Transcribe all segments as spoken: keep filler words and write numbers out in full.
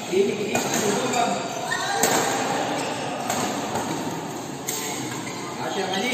Ini ini ada dua bang. Asyik Haji.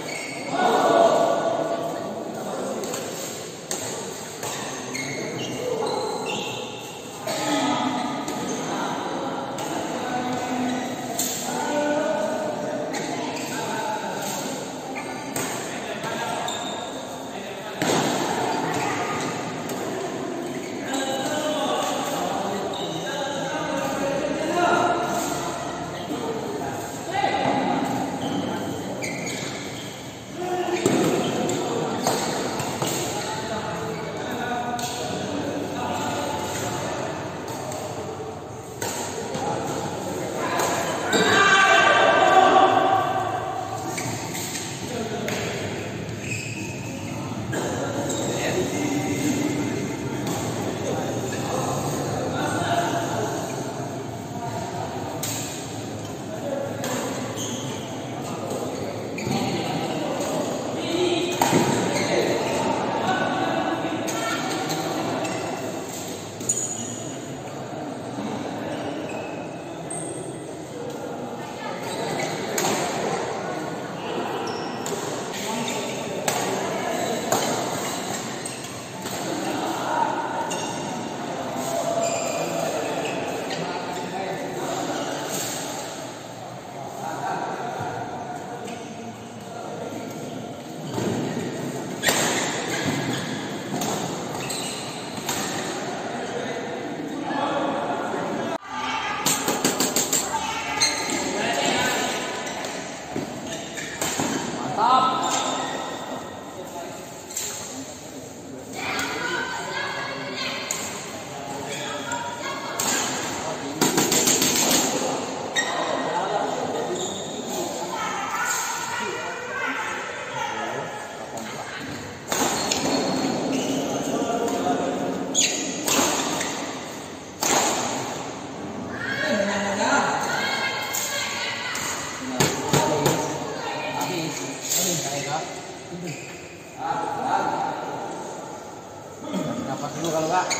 Dapat dulu kalau enggak.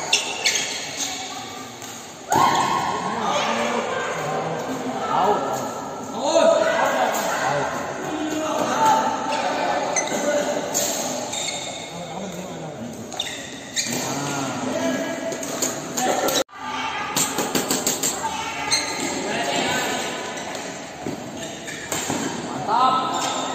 Out. Out. Mantap.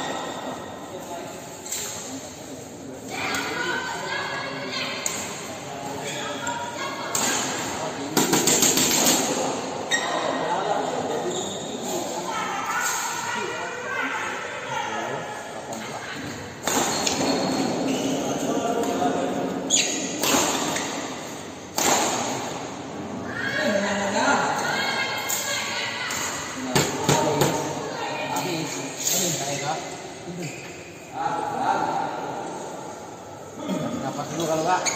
Dapat dulu kalau enggak.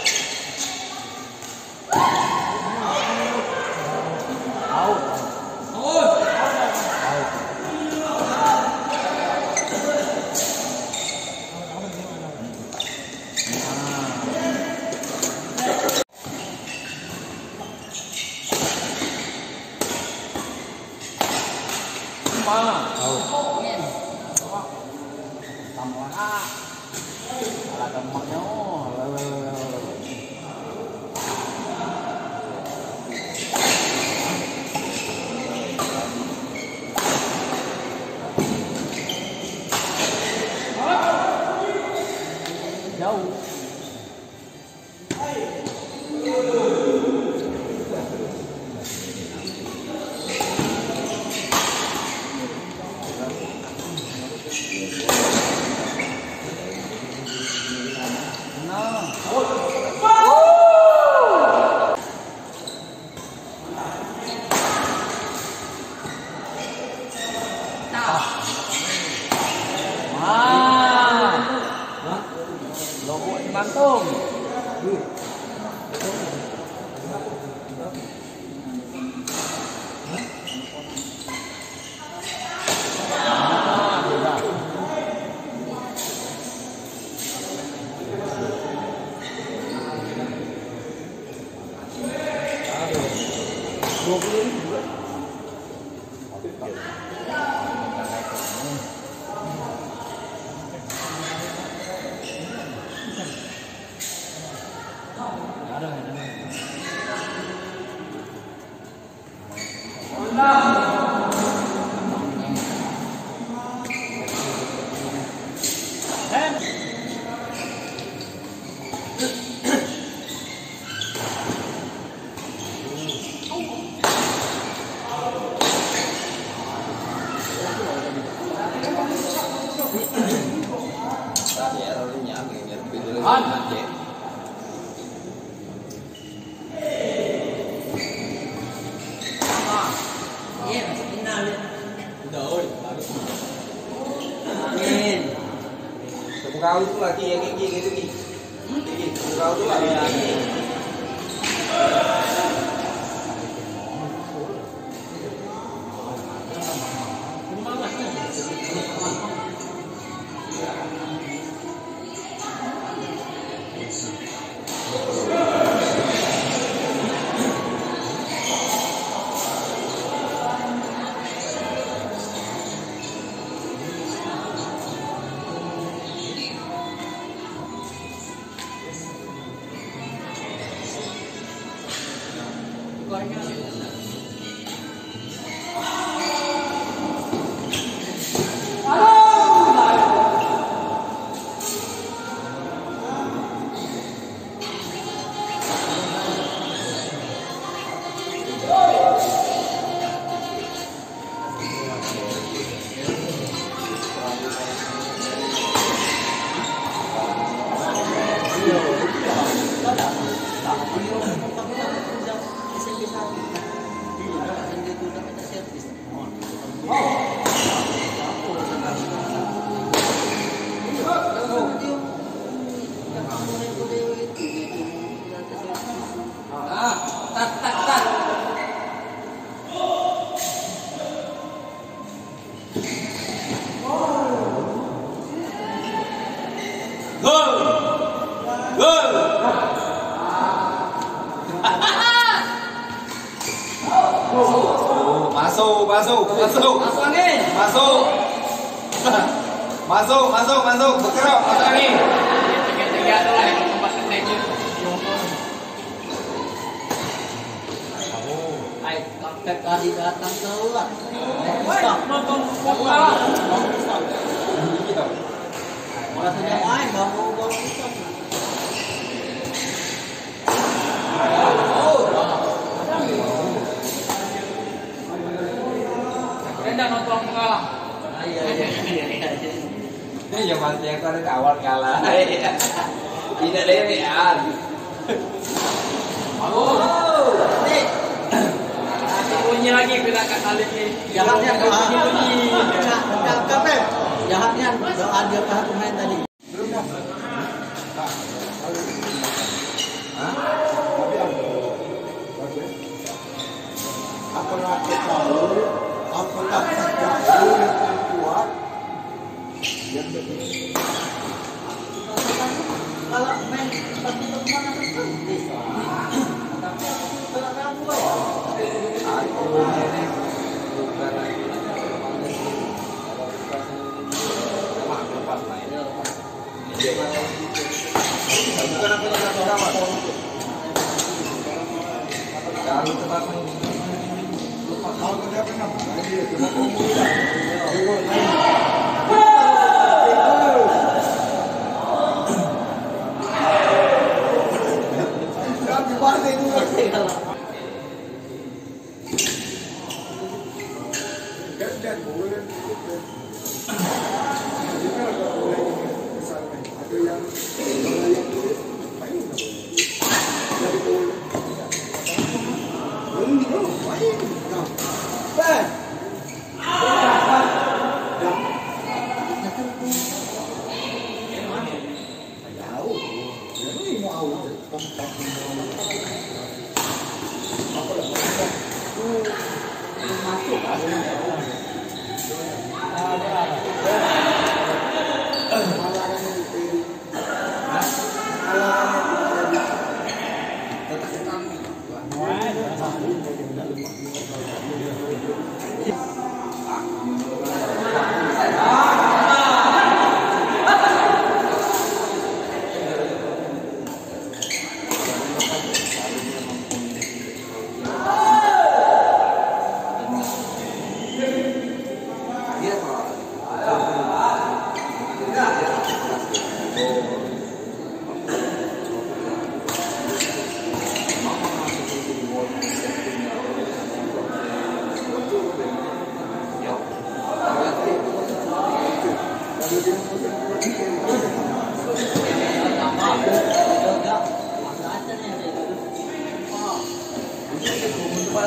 Out. Out. Mana? Out. Tambahan ah. Ala gampangnya oh. Jauh. Logo gantung. dua puluh ribu. Kau tu lah ki yang ki gitu ki. Ki kau tu lah. Masuk, masuk, masuk, masuk angin, masuk, masuk, masuk, masuk, bergerak, masuk angin. Tiga-tiga tu lah yang tempat kedainya. Ay, kakek tadi datang telat. Stop, stop, stop. Orang sudah main, baru baru stop. Dah nonton kalah. Iya iya iya. Ini yang masih yang ada kawan kalah. Tidak lemean. Oh, ini Bunyi lagi kita kat kali ni. jahatnya doa. Kakek, jahatnya doa dia ke pemain tadi. Apakah kita apakah kita yang kuat yang lebih Kalau main seperti itu mana tertentu. Tapi aku kalau kamu Aku ini bukan lagi lepas main. Bukan aku yang satu kawan. Kalau tempat main kalau dia pernah dia cuma pemuda tapi partai itu kan dan boleh kita agak boleh misalnya ada yang ada yang main jadi boleh belum main nah ben jauh ini mau tempat apa lah masuk ada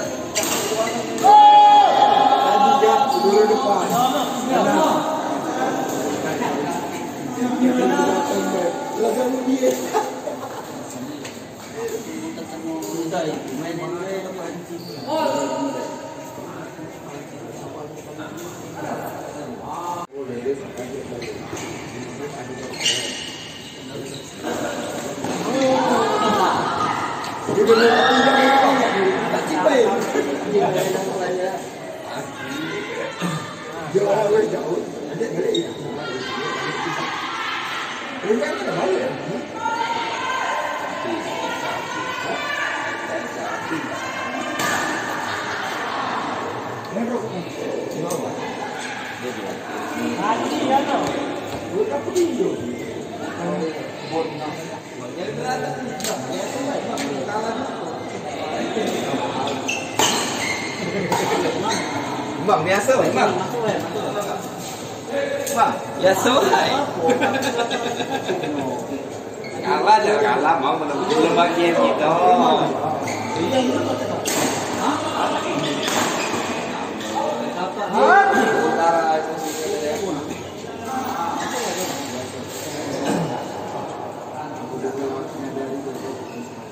dia dulu depan. Lagan dia. Dia orang wes jauh, ada ada ini. Rumah mana balik ya? Merok, siapa? Haji ya no. Bukan video. Bang biasa weh bang. Bang biasa weh. Kalah jangan kalah mau belum bagian gitu.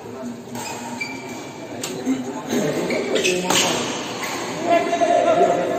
Dia